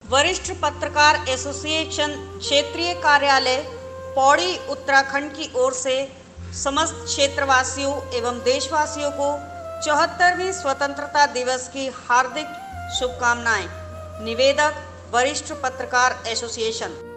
वरिष्ठ पत्रकार एसोसिएशन क्षेत्रीय कार्यालय पौड़ी उत्तराखंड की ओर से समस्त क्षेत्रवासियों एवं देशवासियों को 74वें स्वतंत्रता दिवस की हार्दिक शुभकामनाएं। निवेदक वरिष्ठ पत्रकार एसोसिएशन।